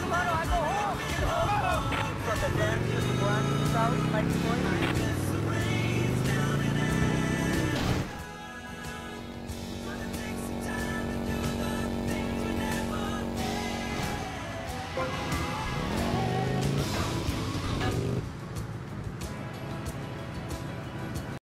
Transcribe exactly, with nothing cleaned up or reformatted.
Solano, I go home. Get home. From the dance, one south, like point. Thank you.